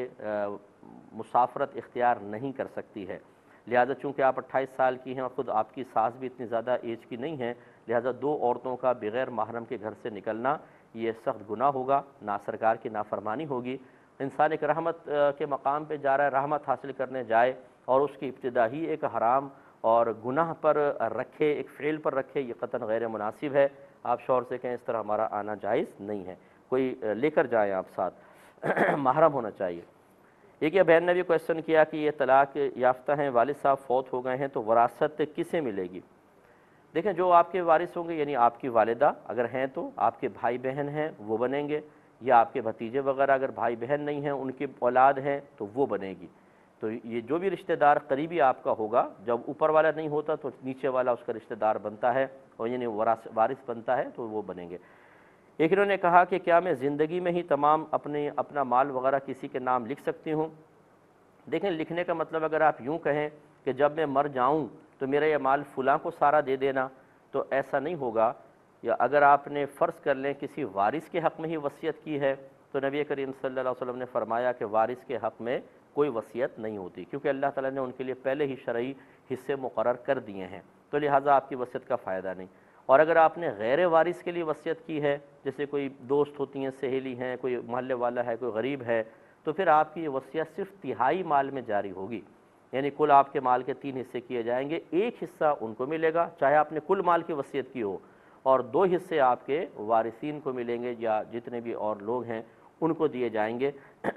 مسافرت اختیار نہیں کر سکتی ہے، لہذا چونکہ آپ 28 سال کی ہیں اور خود آپ کی ساس بھی اتنی زیادہ ایج کی نہیں ہے، لہذا دو عورتوں کا بغیر محرم کے گھر سے نکلنا یہ سخت گناہ ہوگا، سرکار کی نافرمانی ہوگی۔ انسان ایک رحمت کے مقام پہ جا رہا ہے، رحمت حاصل کرنے جائے اور اس کی ابتدا ہی ایک حرام اور گناہ پر رکھے، ایک فعل پر رکھے، یہ قطعاً غیر مناسب ہے۔ آپ شوہر سے کہیں اس طرح ہمارا آنا جائز نہیں ہے، کوئی لے کر جائیں آپ ساتھ، محرم ہونا چاہیے۔ ایک یہ بہن نے بھی کویسچن کیا کہ یہ طلاق یافتہ ہیں، والد صاحب فوت ہو گئے ہیں، تو وراثت کسے ملے گی؟ دیکھیں جو آپ کے وارث ہوں گے یعنی آپ کی والدہ اگر ہیں تو آپ کے بھائی بہن ہیں وہ بنیں گے، یا آپ کے بھتیجے وغیرہ اگر بھائی بہن نہیں ہیں ان کی اولاد ہیں تو وہ بنے گی۔ تو یہ جو بھی رشتہ دار قریبی آپ کا ہوگا، جب اوپر والا نہیں ہوتا تو نیچے والا اس کا رشتہ دار بنتا ہے اور یعنی وارث بنتا ہے تو وہ بنیں گے۔ ایک انہوں نے کہا کہ کیا میں زندگی میں ہی تمام اپنا مال وغیرہ کسی کے نام لکھ سکتی ہوں؟ دیکھیں لکھنے کا مطلب اگر آپ یوں کہیں کہ جب میں مر جاؤں تو میرا یہ مال فلاں کو سارا دے دینا، تو ایسا نہیں ہوگا۔ یا اگر آپ نے فرض کر لیں کسی وارث کے حق میں ہی وصیت کی ہے تو نبی کریم صلی اللہ علیہ وسلم نے فرمایا کہ وارث کے حق میں کوئی وصیت نہیں ہوتی، کیونکہ اللہ تعالیٰ نے ان کے لیے پہلے ہی شرعی حصے مقرر کر دیے ہیں، تو لہٰذا آپ کی وصیت کا فائدہ نہیں۔ اور اگر آپ نے غیر وارث کے لیے وصیت کی ہے، جیسے کوئی دوست ہوتی ہیں، سہیلی ہیں، کوئی محلے والا ہے، کوئی غریب ہے، تو پھر آپ کی یہ وصیت صرف تہائی مال میں جاری ہوگی، یعنی کل آپ کے مال کے 3 حصے کیے جائیں گے، ایک حصہ ان کو ملے گا چاہے آپ نے کل مال کی وصیت کی ہو، اور 2 حصے آپ کے وارثین کو ملیں گے یا جتنے بھی اور لوگ ہیں ان کو دیے جائیں گے۔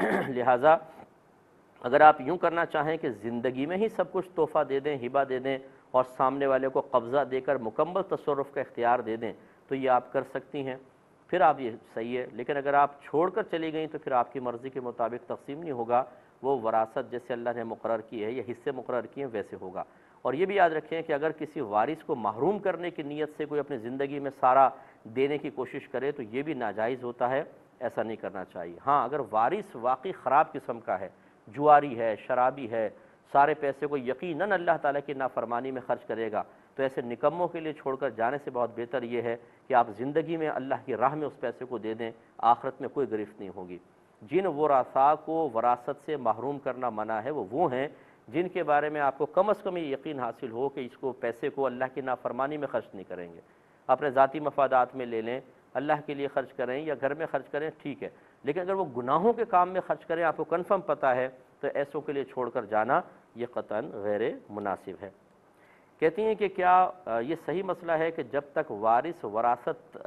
لہٰذا اگر آپ یوں کرنا چاہیں کہ زندگی میں ہی سب کچھ تحفہ دے دیں، ہبہ دے دیں اور سامنے والے کو قبضہ دے کر مکمل تصرف کا اختیار دے دیں تو یہ آپ کر سکتی ہیں، پھر آپ یہ صحیح ہے۔ لیکن اگر آپ چھوڑ کر چلی گئیں تو پھر آپ کی مرضی کے مطابق تقسیم نہیں ہوگا، وہ وراثت جیسے اللہ نے مقرر کی ہے یا حصے مقرر کیے ہیں ویسے ہوگا۔ اور یہ بھی یاد رکھیں کہ اگر کسی وارث کو محروم کرنے کی نیت سے کوئی اپنی زندگی میں سارا دینے کی کوشش کرے تو یہ بھی ناجائز ہوتا ہے، ایسا نہیں کرنا چاہیے۔ ہاں اگر وارث واقعی خراب قسم کا ہے، جواری ہے، شرابی ہے، سارے پیسے کو یقیناً اللہ تعالیٰ کی نافرمانی میں خرچ کرے گا، تو ایسے نکموں کے لیے چھوڑ کر جانے سے بہت بہتر یہ ہے کہ آپ زندگی میں اللہ کی راہ میں اس پیسے کو دے دیں، آخرت میں کوئی گرفت نہیں ہوگی۔ جن ورثاء کو وراثت سے محروم کرنا منع ہے وہ ہیں جن کے بارے میں آپ کو کم از کم یہ یقین حاصل ہو کہ اس کو پیسے کو اللہ کی نافرمانی میں خرچ نہیں کریں گے، اپنے ذاتی مفادات میں لے لیں، اللہ کے لیے خرچ کریں یا گھر میں خرچ کریں ٹھیک ہے، لیکن اگر وہ گناہوں کے کام میں خرچ کریں آپ کو کنفرم پتہ ہے تو ایسوں کے لیے چھوڑ کر جانا یہ قطعاً غیر مناسب ہے۔ کہتی ہیں کہ کیا یہ صحیح مسئلہ ہے کہ جب تک وارث وراثت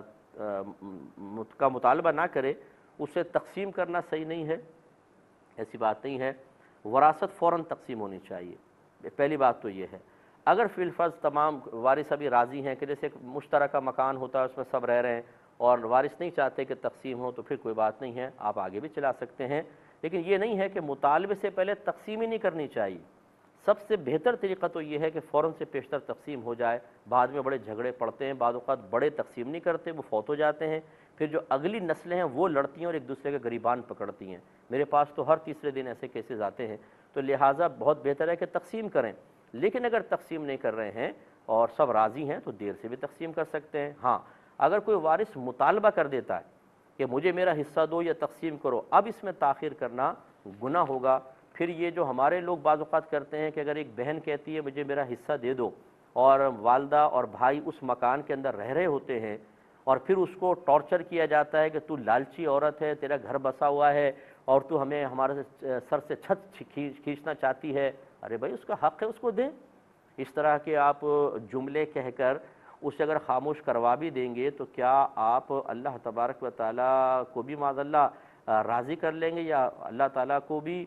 کا مطالبہ نہ کرے اسے تقسیم کرنا صحیح نہیں ہے؟ ایسی بات نہیں ہے، وراثت فوراً تقسیم ہونی چاہیے، پہلی بات تو یہ ہے۔ اگر فی الفرض تمام وارث ابھی راضی ہیں کہ جیسے ایک مشترکہ مکان ہوتا ہے اس میں سب رہ رہے ہیں اور وارث نہیں چاہتے کہ تقسیم ہو تو پھر کوئی بات نہیں ہے، آپ آگے بھی چلا سکتے ہیں، لیکن یہ نہیں ہے کہ مطالبے سے پہلے تقسیم ہی نہیں کرنی چاہیے۔ سب سے بہتر طریقہ تو یہ ہے کہ فوراً سے پیشتر تقسیم ہو جائے، بعد میں بڑے جھگڑے پڑتے ہیں، بعض اوقات بڑے تقسیم نہیں کرتے، وہ فوت ہو جاتے ہیں، پھر جو اگلی نسلیں ہیں وہ لڑتی ہیں اور ایک دوسرے کے گریبان پکڑتی ہیں۔ میرے پاس تو ہر تیسرے دن ایسے کیسز آتے ہیں، تو لہٰذا بہت بہتر ہے کہ تقسیم کریں، لیکن اگر تقسیم نہیں کر رہے ہیں اور سب راضی ہیں تو دیر سے بھی تقسیم کر سکتے ہیں۔ ہاں اگر کوئی وارث مطالبہ کر دیتا ہے کہ مجھے میرا حصہ دو یا تقسیم کرو، اب اس میں تاخیر کرنا گناہ ہوگا۔ پھر یہ جو ہمارے لوگ بعض اوقات کرتے ہیں کہ اگر ایک بہن کہتی ہے مجھے میرا حصہ دے دو اور والدہ اور بھائی اس مکان کے اندر رہ رہے ہوتے ہیں اور پھر اس کو ٹارچر کیا جاتا ہے کہ تو لالچی عورت ہے، تیرا گھر بسا ہوا ہے اور تو ہمیں ہمارے سر سے چھت کھینچنا چاہتی ہے، ارے بھائی اس کا حق ہے، اس کو دیں۔ اس طرح کے آپ جملے کہہ کر اسے اگر خاموش کروا بھی دیں گے تو کیا آپ اللہ تبارک و تعالیٰ کو بھی معاذ اللہ راضی کر لیں گے، یا اللہ تعالیٰ کو بھی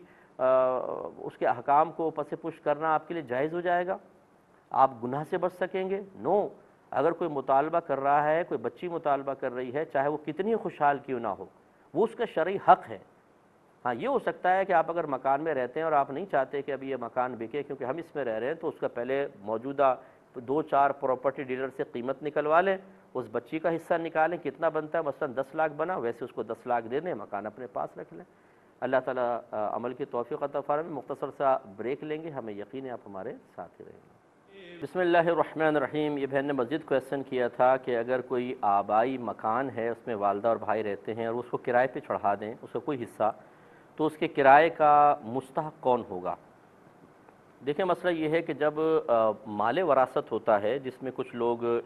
اس کے احکام کو پس پش کرنا آپ کے لیے جائز ہو جائے گا؟ آپ گناہ سے بچ سکیں گے؟ نو۔ اگر کوئی مطالبہ کر رہا ہے، کوئی بچی مطالبہ کر رہی ہے، چاہے وہ کتنی خوشحال کیوں نہ ہو، وہ اس کا شرعی حق ہے۔ ہاں یہ ہو سکتا ہے کہ آپ اگر مکان میں رہتے ہیں اور آپ نہیں چاہتے کہ ابھی یہ مکان بکے کیونکہ ہم اس میں رہ رہے ہیں، تو اس کا پہلے موجودہ 2-4 پراپرٹی ڈیلر سے قیمت نکلوا لیں، اس بچی کا حصہ نکالیں، کتنا بنتا ہے، مثلا 10 لاکھ بنا، ویسے اس کو 10 لاکھ دے دیں، مکان اپنے پاس رکھ لیں۔ اللہ تعالیٰ عمل کی توفیق عطا فرمائے۔ مختصر سا بریک لیں گے، ہمیں یقین ہے آپ ہمارے ساتھ ہی رہیں گے۔ بسم اللہ الرحمن الرحیم۔ یہ بہن نے مزید کویسچن کیا تھا کہ اگر کوئی آبائی مکان ہے، اس میں والدہ اور بھائی رہتے ہیں اور اس کو کرائے پہ چڑھا دیں، اس کا کوئی حصہ، تو اس کے کرائے کا مستحق کون ہوگا؟ دیکھیں مسئلہ یہ ہے کہ جب مال وراثت ہوتا ہے جس میں کچھ لوگوں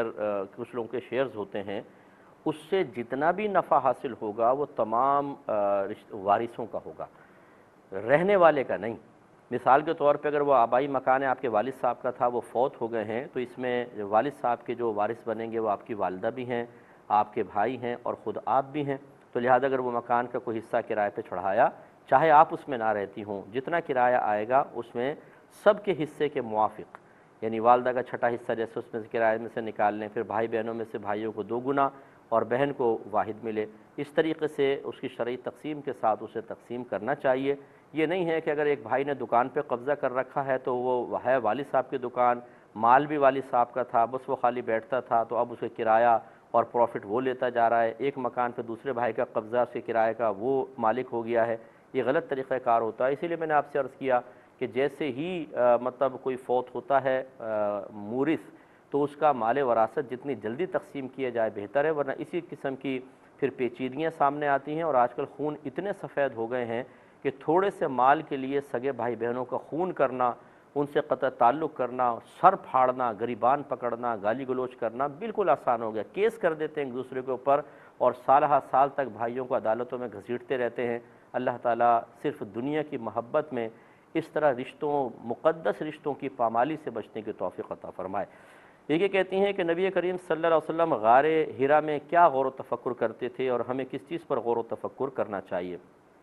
کے شیئرز ہوتے ہیں، اس سے جتنا بھی نفع حاصل ہوگا وہ تمام وارثوں کا ہوگا، رہنے والے کا نہیں۔ مثال کے طور پہ اگر وہ آبائی مکان ہے، آپ کے والد صاحب کا تھا، وہ فوت ہو گئے ہیں، تو اس میں والد صاحب کے جو وارث بنیں گے وہ آپ کی والدہ بھی ہیں، آپ کے بھائی ہیں اور خود آپ بھی ہیں۔ تو لہذا اگر وہ مکان کا کوئی حصہ کرائے پہ چڑھایا، چاہے آپ اس میں نہ رہتی ہوں، جتنا کرایہ آئے گا اس میں سب کے حصے کے موافق، یعنی والدہ کا چھٹا حصہ جیسے اس میں سے کرائے میں سے نکال لیں، پھر بھائی بہنوں میں سے بھائیوں کو 2 گنا اور بہن کو واحد ملے، اس طریقے سے اس کی شرعی تقسیم کے ساتھ اسے تقسیم کرنا چاہیے۔ یہ نہیں ہے کہ اگر ایک بھائی نے دکان پہ قبضہ کر رکھا ہے تو وہ ہے والد صاحب کی دکان، مال بھی والد صاحب کا تھا، بس وہ خالی بیٹھتا تھا، تو اب اسے کرایہ اور پروفٹ وہ لیتا جا رہا ہے، ایک مکان پہ دوسرے بھائی کا قبضہ، اس کے کرایے کا وہ مالک ہو گیا ہے۔ یہ غلط طریقہ کار ہوتا ہے۔ اسی لیے میں نے آپ سے عرض کیا کہ جیسے ہی مطلب کوئی فوت ہوتا ہے مورث، تو اس کا مال وراثت جتنی جلدی تقسیم کیا جائے بہتر ہے، ورنہ اسی قسم کی پھر پیچیدگیاں سامنے آتی ہیں، اور آج کل خون اتنے سفید ہو گئے ہیں کہ تھوڑے سے مال کے لیے سگے بھائی بہنوں کا خون کرنا، ان سے قطع تعلق کرنا، سر پھاڑنا، گریبان پکڑنا، گالی گلوچ کرنا بالکل آسان ہو گیا۔ کیس کر دیتے ہیں ایک دوسرے کے اوپر اور سالہ سال تک بھائیوں کو عدالتوں میں گھسیٹتے رہتے ہیں۔ اللہ تعالیٰ صرف دنیا کی محبت میں اس طرح مقدس رشتوں کی پامالی سے بچنے کی توفیق عطا فرمائے۔ یہ کہتی ہیں کہ نبی کریم صلی اللہ علیہ وسلم غار حرا میں کیا غور و تفکر کرتے تھے اور ہمیں کس چیز پر غور و تفکر کرنا چاہیے؟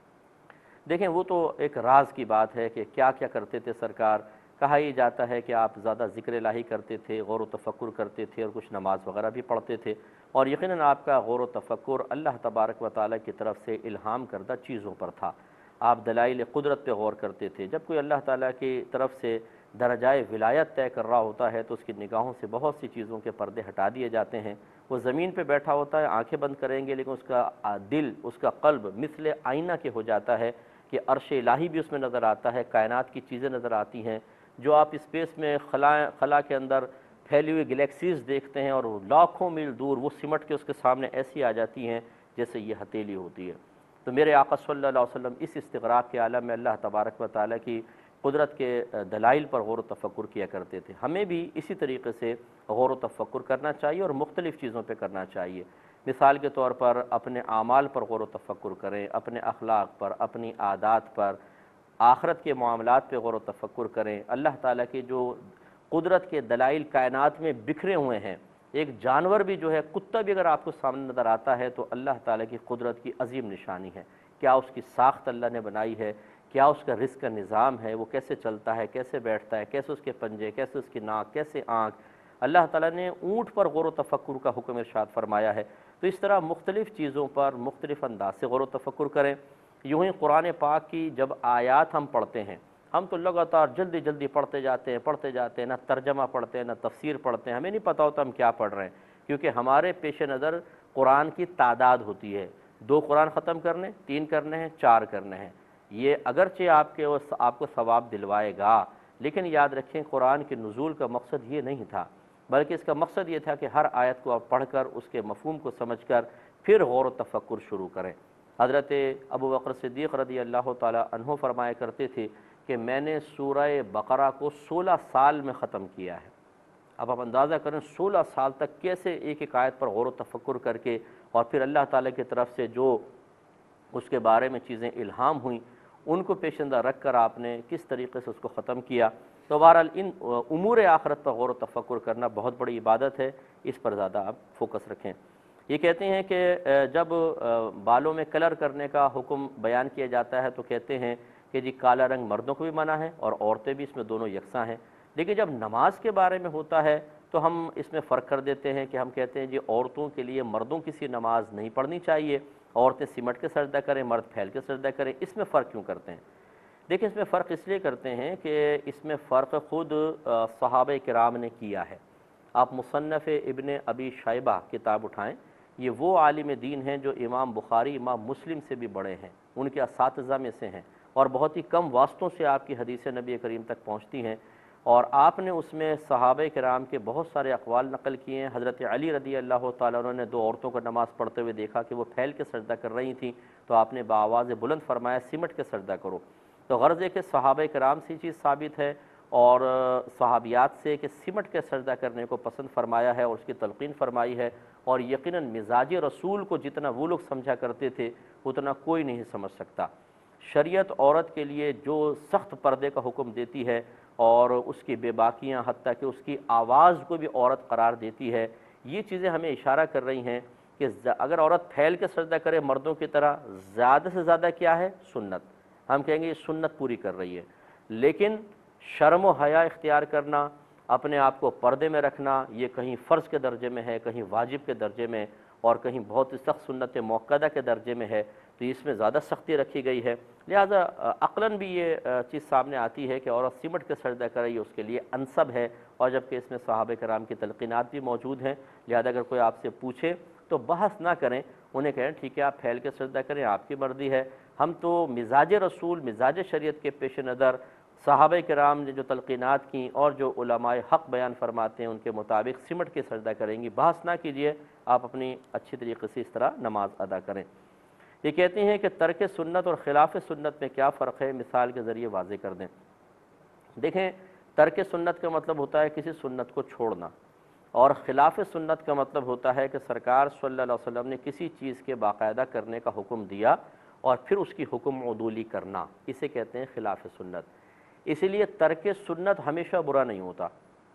دیکھیں وہ تو ایک راز کی بات ہے کہ کیا کیا کرتے تھے سرکار۔ کہا یہ جاتا ہے کہ آپ زیادہ ذکر الہی کرتے تھے، غور و تفکر کرتے تھے اور کچھ نماز وغیرہ بھی پڑھتے تھے، اور یقیناً آپ کا غور و تفکر اللہ تبارک و تعالیٰ کی طرف سے الہام کردہ چیزوں پر تھا۔ آپ دلائل قدرت پہ غور کرتے تھے۔ جب کوئی اللہ تعالیٰ کی طرف سے درجۂ ولایت طے کر رہا ہوتا ہے تو اس کی نگاہوں سے بہت سی چیزوں کے پردے ہٹا دیے جاتے ہیں۔ وہ زمین پہ بیٹھا ہوتا ہے، آنکھیں بند کریں گے، لیکن اس کا دل، اس کا قلب مثل آئینہ کے ہو جاتا ہے کہ عرش الہی بھی اس میں نظر آتا ہے، کائنات کی چیزیں نظر آتی ہیں۔ جو آپ اسپیس میں خلا کے اندر پھیلی ہوئی گلیکسیز دیکھتے ہیں اور لاکھوں میل دور وہ سمٹ کے اس کے سامنے ایسی آ جاتی ہیں جیسے یہ ہتھیلی ہوتی ہے۔ تو میرے آقا صلی اللہ علیہ وسلم اس استغراق کے عالم میں اللہ تبارک و تعالیٰ کی قدرت کے دلائل پر غور و تفکر کیا کرتے تھے۔ ہمیں بھی اسی طریقے سے غور و تفکر کرنا چاہیے اور مختلف چیزوں پہ کرنا چاہیے۔ مثال کے طور پر اپنے اعمال پر غور و تفکر کریں، اپنے اخلاق پر، اپنی عادات پر، آخرت کے معاملات پہ غور و تفکر کریں۔ اللہ تعالیٰ کے جو قدرت کے دلائل کائنات میں بکھرے ہوئے ہیں، ایک جانور بھی جو ہے، کتا بھی اگر آپ کو سامنے نظر آتا ہے تو اللہ تعالیٰ کی قدرت کی عظیم نشانی ہے۔ کیا اس کی ساخت اللہ نے بنائی ہے، کیا اس کا رزق کا نظام ہے، وہ کیسے چلتا ہے، کیسے بیٹھتا ہے، کیسے اس کے پنجے، کیسے اس کی ناک، کیسے آنکھ۔ اللہ تعالیٰ نے اونٹ پر غور و تفکر کا حکم ارشاد فرمایا ہے۔ تو اس طرح مختلف چیزوں پر مختلف انداز سے غور و تفکر کریں۔ یوں ہی قرآن پاک کی جب آیات ہم پڑھتے ہیں، ہم تو لگاتار جلدی پڑھتے جاتے ہیں، نہ ترجمہ پڑھتے ہیں، نہ تفسیر پڑھتے ہیں، ہمیں نہیں پتہ ہوتا ہم کیا پڑھ رہے ہیں، کیونکہ ہمارے پیش نظر قرآن کی تعداد ہوتی ہے۔ 2 قرآن ختم کرنے، 3 کرنے ہیں، 4 کرنے ہیں۔ یہ اگرچہ آپ کو ثواب دلوائے گا، لیکن یاد رکھیں قرآن کے نزول کا مقصد یہ نہیں تھا، بلکہ اس کا مقصد یہ تھا کہ ہر آیت کو آپ پڑھ کر اس کے مفہوم کو سمجھ کر پھر غور و تفکر شروع کریں۔ حضرت ابو بکر صدیق رضی اللہ تعالیٰ عنہ فرمایا کرتے تھے کہ میں نے سورہ بقرہ کو 16 سال میں ختم کیا ہے۔ اب آپ اندازہ کریں 16 سال تک کیسے ایک آیت پر غور و تفکر کر کے، اور پھر اللہ تعالیٰ کی طرف سے جو اس کے بارے میں چیزیں الہام ہوئیں ان کو پیش نظر رکھ کر آپ نے کس طریقے سے اس کو ختم کیا۔ تو تو بہرحال ان امور آخرت پر غور و تفکر کرنا بہت بڑی عبادت ہے، اس پر زیادہ آپ فوکس رکھیں۔ یہ کہتے ہیں کہ جب بالوں میں کلر کرنے کا حکم بیان کیا جاتا ہے تو کہتے ہیں کہ جی کالا رنگ مردوں کو بھی منع ہے اور عورتیں بھی اس میں دونوں یکساں ہیں، لیکن جب نماز کے بارے میں ہوتا ہے تو ہم اس میں فرق کر دیتے ہیں کہ ہم کہتے ہیں جی عورتوں کے لیے مردوں کی سی نماز نہیں پڑھنی چاہیے، عورتیں سمٹ کے سجدہ کریں، مرد پھیل کے سجدہ کریں۔ اس میں فرق کیوں کرتے ہیں؟ دیکھیں اس میں فرق اس لیے کرتے ہیں کہ اس میں فرق خود صحابہ کرام نے کیا ہے۔ آپ مصنف ابن ابی شیبہ کتاب اٹھائیں، یہ وہ عالم دین ہیں جو امام بخاری، امام مسلم سے بھی بڑے ہیں، ان کے اساتذہ میں سے ہیں، اور بہت ہی کم واسطوں سے آپ کی حدیث نبی کریم تک پہنچتی ہیں، اور آپ نے اس میں صحابہ کرام کے بہت سارے اقوال نقل کیے ہیں۔ حضرت علی رضی اللہ تعالیٰ عنہ نے 2 عورتوں کو نماز پڑھتے ہوئے دیکھا کہ وہ پھیل کے سجدہ کر رہی تھیں، تو آپ نے بآواز بلند فرمایا سمٹ کے سجدہ کرو۔ تو غرض ہے کہ صحابہ کرام سے چیز ثابت ہے اور صحابیات سے کہ سمٹ کے سجدہ کرنے کو پسند فرمایا ہے اور اس کی تلقین فرمائی ہے، اور یقیناً مزاج رسول کو جتنا وہ لوگ سمجھا کرتے تھے اتنا کوئی نہیں سمجھ سکتا۔ شریعت عورت کے لیے جو سخت پردے کا حکم دیتی ہے اور اس کی بے باکیاں حتیٰ کہ اس کی آواز کو بھی عورت قرار دیتی ہے، یہ چیزیں ہمیں اشارہ کر رہی ہیں کہ اگر عورت پھیل کے سجدہ کرے مردوں کی طرح، زیادہ سے زیادہ کیا ہے؟ سنت، ہم کہیں گے یہ سنت پوری کر رہی ہے، لیکن شرم و حیا اختیار کرنا، اپنے آپ کو پردے میں رکھنا، یہ کہیں فرض کے درجے میں ہے، کہیں واجب کے درجے میں، اور کہیں بہت سخت سنت موقدہ کے درجے میں ہے، تو اس میں زیادہ سختی رکھی گئی ہے۔ لہذا عقلاً بھی یہ چیز سامنے آتی ہے کہ عورت سمٹ کے سجدہ کرے، یہ اس کے لیے انسب ہے، اور جبکہ اس میں صحابہ کرام کی تلقینات بھی موجود ہیں۔ لہذا اگر کوئی آپ سے پوچھے تو بحث نہ کریں، انہیں کہیں ٹھیک ہے آپ پھیل کے سجدہ کریں، آپ کی مرضی ہے، ہم تو مزاج رسول، مزاج شریعت کے پیش نظر صحابہ کرام نے جو تلقینات کیں اور جو علماء حق بیان فرماتے ہیں ان کے مطابق سمٹ کے سجدہ کریں گی۔ بحث نہ کیجئے، آپ اپنی اچھی طریقے سے اس طرح نماز ادا کریں۔ یہ کہتے ہیں کہ ترک سنت اور خلاف سنت میں کیا فرق ہے، مثال کے ذریعے واضح کر دیں۔ دیکھیں ترک سنت کا مطلب ہوتا ہے کسی سنت کو چھوڑنا، اور خلاف سنت کا مطلب ہوتا ہے کہ سرکار صلی اللہ علیہ وسلم نے کسی چیز کے باقاعدہ کرنے کا حکم دیا اور پھر اس کی حکم عدولی کرنا، اسے کہتے ہیں خلاف سنت۔ اسی لیے ترک سنت ہمیشہ برا نہیں ہوتا۔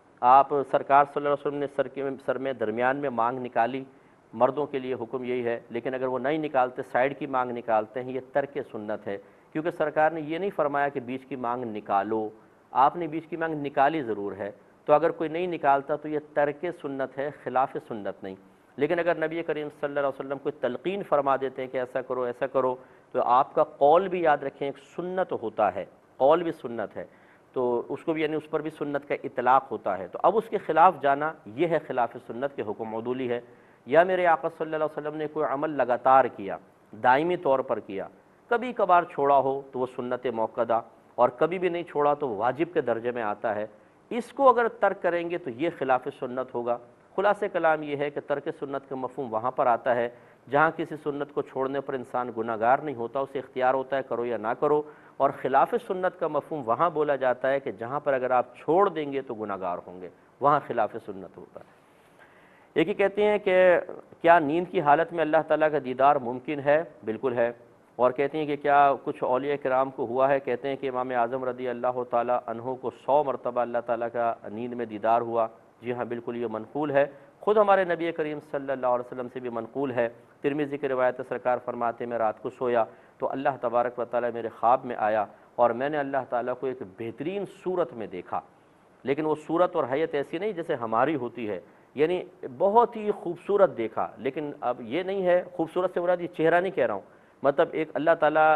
آپ سرکار صلی اللہ علیہ وسلم نے سر میں درمیان میں مانگ نکالی، مردوں کے لیے حکم یہی ہے، لیکن اگر وہ نہیں نکالتے، سائیڈ کی مانگ نکالتے ہیں، یہ ترک سنت ہے، کیونکہ سرکار نے یہ نہیں فرمایا کہ بیچ کی مانگ نکالو، آپ نے بیچ کی مانگ نکالی ضرور ہے، تو اگر کوئی نہیں نکالتا تو یہ ترک سنت ہے، خلاف سنت نہیں۔ لیکن اگر نبی کریم صلی اللہ علیہ وسلم کوئی تلقین فرما دیتے ہیں کہ ایسا کرو ایسا کرو، تو آپ کا قول بھی یاد رکھیں ایک سنت ہوتا ہے، قول بھی سنت ہے، تو اس کو بھی یعنی اس پر بھی سنت کا اطلاق ہوتا ہے، تو اب اس کے خلاف جانا یہ ہے خلاف سنت کے حکم عدولی ہے۔ یا میرے آقا صلی اللہ علیہ وسلم نے کوئی عمل لگاتار کیا، دائمی طور پر کیا، کبھی کبھار چھوڑا ہو تو وہ سنت موقدہ، اور کبھی بھی نہیں چھوڑا تو واجب کے درجے میں آتا ہے، اس کو اگر ترک کریں گے تو یہ خلاف سنت ہوگا۔ خلاصہ کلام یہ ہے کہ ترک سنت کا مفہوم وہاں پر آتا ہے جہاں کسی سنت کو چھوڑنے پر انسان گناہ گار نہیں ہوتا، اسے اختیار ہوتا ہے کرو یا نہ کرو، اور خلاف سنت کا مفہوم وہاں بولا جاتا ہے کہ جہاں پر اگر آپ چھوڑ دیں گے تو گناہ گار ہوں گے، وہاں خلاف سنت ہوتا ہے۔ ایک ہی کہتے ہیں کہ کیا نیند کی حالت میں اللہ تعالیٰ کا دیدار ممکن ہے؟ بالکل ہے۔ اور کہتے ہیں کہ کیا کچھ اولیاء کرام کو ہوا ہے؟ کہتے ہیں کہ امام اعظم رضی اللہ تعالیٰ عنہ کو 100 مرتبہ اللہ تعالیٰ کا نیند میں دیدار ہوا۔ جی ہاں بالکل یہ منقول ہے، خود ہمارے نبی کریم صلی اللہ علیہ وسلم سے بھی منقول ہے۔ ترمذی کی روایت سرکار فرماتے ہیں میں رات کو سویا تو اللہ تبارک و تعالیٰ میرے خواب میں آیا اور میں نے اللہ تعالیٰ کو ایک بہترین صورت میں دیکھا، لیکن وہ صورت اور حیت ایسی نہیں جیسے ہماری ہوتی ہے، یعنی بہت ہی خوبصورت دیکھا، لیکن اب یہ نہیں ہے خوبصورت سے مراد یہ چہرہ نہیں کہہ رہا ہوں، مطلب ایک اللہ تعالیٰ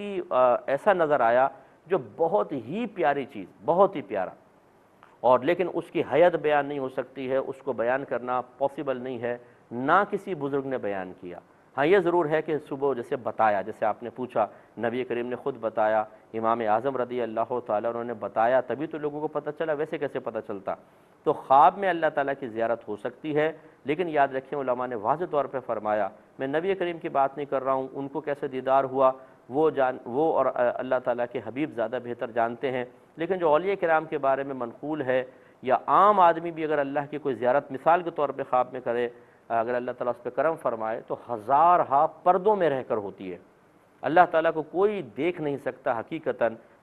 ایسا نظر آیا جو بہت ہی پیاری چیز، بہت ہی پیارا، اور لیکن اس کی حیت بیان نہیں ہو سکتی ہے، اس کو بیان کرنا پاسبل نہیں ہے، نہ کسی بزرگ نے بیان کیا۔ ہاں یہ ضرور ہے کہ صبح جیسے بتایا، جیسے آپ نے پوچھا، نبی کریم نے خود بتایا، امام اعظم رضی اللہ تعالیٰ انہوں نے بتایا، تبھی تو لوگوں کو پتہ چلا، ویسے کیسے پتہ چلتا؟ تو خواب میں اللہ تعالیٰ کی زیارت ہو سکتی ہے، لیکن یاد رکھیں علماء نے واضح طور پہ فرمایا، میں نبی کریم کی بات نہیں کر رہا ہوں، ان کو کیسے دیدار ہوا وہ اور اللہ تعالیٰ کے حبیب زیادہ بہتر جانتے ہیں، لیکن جو اولیاء کرام کے بارے میں منقول ہے، یا عام آدمی بھی اگر اللہ کی کوئی زیارت مثال کے طور پہ خواب میں کرے، اگر اللہ تعالیٰ اس پہ کرم فرمائے تو ہزارہا پردوں میں رہ کر ہوتی ہے، اللہ تعالیٰ کو کوئی دیکھ نہیں سکتا حقیقتاً،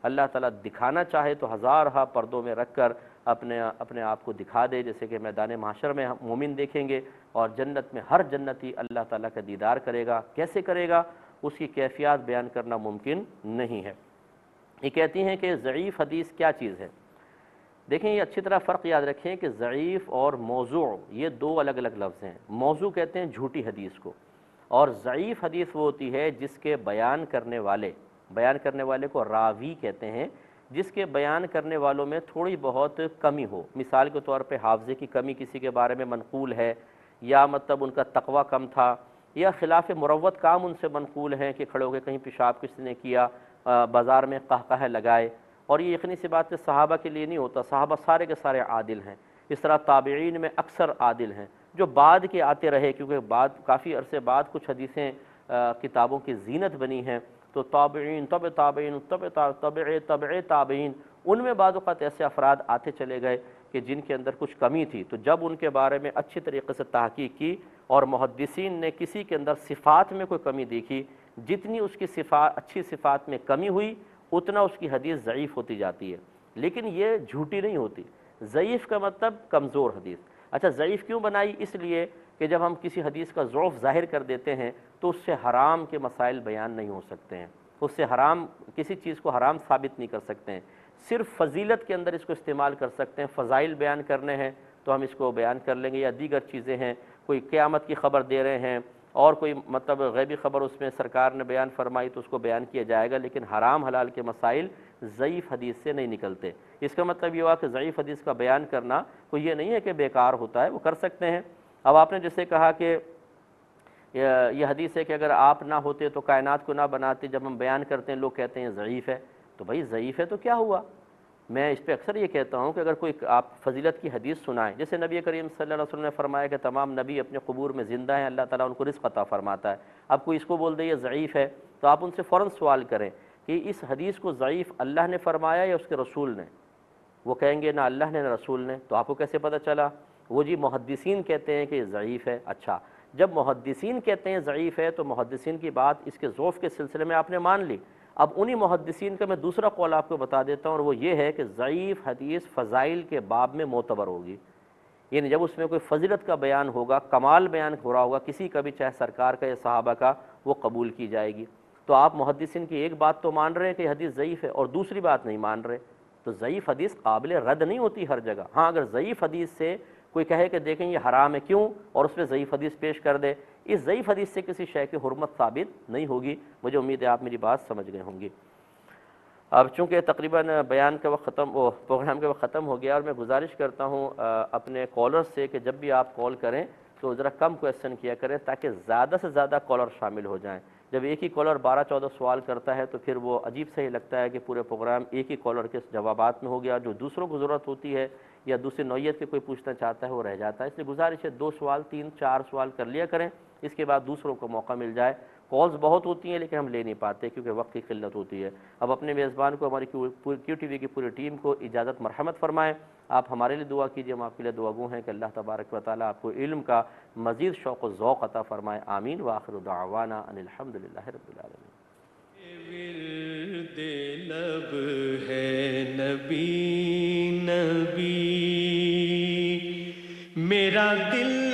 اللہ تعالیٰ دکھانا چاہے تو ہزارہا پردوں میں رکھ کر اپنے آپ کو دکھا دے، جیسے کہ میدان محشر میں مومن دیکھیں گے، اور جنت میں ہر جنتی اللہ تعالیٰ کا دیدار کرے گا۔ کیسے کرے گا؟ اس کی کیفیات بیان کرنا ممکن نہیں ہے۔ یہ کہتی ہیں کہ ضعیف حدیث کیا چیز ہے؟ دیکھیں یہ اچھی طرح فرق یاد رکھیں کہ ضعیف اور موضوع یہ دو الگ الگ لفظ ہیں۔ موضوع کہتے ہیں جھوٹی حدیث کو، اور ضعیف حدیث وہ ہوتی ہے جس کے بیان کرنے والے کو راوی کہتے ہیں، جس کے بیان کرنے والوں میں تھوڑی بہت کمی ہو۔ مثال کے طور پہ حافظے کی کمی کسی کے بارے میں منقول ہے، یا مطلب ان کا تقوی کم تھا، یا خلاف مروت کام ان سے منقول ہیں کہ کھڑے ہو کے کہیں پیشاب کسی نے کیا، بازار میں قہقہے لگائے۔ اور یہ یقینی سی بات ہے صحابہ کے لیے نہیں ہوتا، صحابہ سارے کے سارے عادل ہیں۔ اس طرح تابعین میں اکثر عادل ہیں، جو بعد کے آتے رہے، کیونکہ بعد کافی عرصے بعد کچھ حدیثیں کتابوں کی زینت بنی ہیں، تو تابعین، تبع تابعین، تبع تابعین، ان میں بعض اوقات ایسے افراد آتے چلے گئے کہ جن کے اندر کچھ کمی تھی، تو جب ان کے بارے میں اچھی طریقے سے تحقیق کی اور محدثین نے کسی کے اندر صفات میں کوئی کمی دیکھی، جتنی اس کی اچھی صفات میں کمی ہوئی اتنا اس کی حدیث ضعیف ہوتی جاتی ہے، لیکن یہ جھوٹی نہیں ہوتی۔ ضعیف کا مطلب کمزور حدیث۔ اچھا ضعیف کیوں بنائی؟ اس لیے کہ جب ہم کسی حدیث کا ضعف ظاہر کر دیتے ہیں تو اس سے حرام کے مسائل بیان نہیں ہو سکتے ہیں، اس سے حرام کسی چیز کو حرام ثابت نہیں کر سکتے ہیں، صرف فضیلت کے اندر اس کو استعمال کر سکتے ہیں۔ فضائل بیان کرنے ہیں تو ہم اس کو بیان کر لیں گے، یا دیگر چیزیں ہیں، کوئی قیامت کی خبر دے رہے ہیں اور کوئی مطلب غیبی خبر اس میں سرکار نے بیان فرمائی تو اس کو بیان کیا جائے گا، لیکن حرام حلال کے مسائل ضعیف حدیث سے نہیں نکلتے۔ اس کا مطلب یہ ہوا کہ ضعیف حدیث کا بیان کرنا کوئی یہ نہیں ہے کہ بیکار ہوتا ہے، وہ کر سکتے ہیں۔ اب آپ نے جیسے کہا کہ یہ حدیث ہے کہ اگر آپ نہ ہوتے تو کائنات کو نہ بناتے، جب ہم بیان کرتے ہیں لوگ کہتے ہیں ضعیف ہے، تو بھائی ضعیف ہے تو کیا ہوا؟ میں اس پہ اکثر یہ کہتا ہوں کہ اگر کوئی آپ فضیلت کی حدیث سنائیں، جیسے نبی کریم صلی اللہ علیہ وسلم نے فرمایا کہ تمام نبی اپنے قبور میں زندہ ہیں، اللہ تعالیٰ ان کو رزق عطا فرماتا ہے، اب کوئی اس کو بول دے یہ ضعیف ہے، تو آپ ان سے فوراً سوال کریں کہ اس حدیث کو ضعیف اللہ نے فرمایا یا اس کے رسول نے؟ وہ کہیں گے نہ اللہ نے نہ رسول نے، تو آپ کو کیسے پتہ چلا؟ وہ جی محدثین کہتے ہیں کہ یہ ضعیف ہے۔ اچھا، جب محدثین کہتے ہیں ضعیف ہے تو محدثین کی بات اس کے ضعف کے سلسلے میں آپ نے مان لی۔ اب انہی محدثین کا میں دوسرا قول آپ کو بتا دیتا ہوں، اور وہ یہ ہے کہ ضعیف حدیث فضائل کے باب میں معتبر ہوگی، یعنی جب اس میں کوئی فضیلت کا بیان ہوگا، کمال بیان ہو رہا ہوگا کسی کا بھی، چاہے سرکار کا یا صحابہ کا، وہ قبول کی جائے گی۔ تو آپ محدثین کی ایک بات تو مان رہے ہیں کہ یہ حدیث ضعیف ہے، اور دوسری بات نہیں مان رہے، تو ضعیف حدیث قابل رد نہیں ہوتی ہر جگہ۔ ہاں اگر ضعیف حدیث سے کوئی کہے کہ دیکھیں یہ حرام ہے، کیوں، اور اس پہ ضعیف حدیث پیش کر دے، اس ضعیف حدیث سے کسی شے کی حرمت ثابت نہیں ہوگی۔ مجھے امید ہے آپ میری بات سمجھ گئے ہوں گی۔ اب چونکہ تقریباً بیان کا وقت پروگرام کا وقت ختم ہو گیا، اور میں گزارش کرتا ہوں اپنے کالر سے کہ جب بھی آپ کال کریں تو ذرا کم کویسچن کیا کریں تاکہ زیادہ سے زیادہ کالر شامل ہو جائیں۔ جب ایک ہی کالر 12-14 سوال کرتا ہے تو پھر وہ عجیب سے ہی لگتا ہے کہ پورے پروگرام ایک ہی کالر کے جوابات میں ہو گیا، جو دوسروں کو ضرورت ہوتی ہے یا دوسری نوعیت کے کوئی پوچھنا چاہتا ہے وہ رہ جاتا ہے۔ اس لیے گزارش ہے 2 سوال 3-4 سوال کر لیا کریں، اس کے بعد دوسروں کو موقع مل جائے۔ کالز بہت ہوتی ہیں لیکن ہم لے نہیں پاتے کیونکہ وقت کی قلت ہوتی ہے۔ اب اپنے میزبان کو، ہماری کیو ٹی وی کی پوری ٹیم کو اجازت مرحمت فرمائیں۔ آپ ہمارے لیے دعا کیجیے، ہم آپ کے لیے دعا گو ہیں کہ اللہ تبارک و تعالیٰ آپ کو علم کا مزید شوق و ذوق عطا فرمائے۔ آمین وآخر دعوانا ان الحمدللہ رب العالمین۔ ورد لب ہے نبی نبی، میرا دل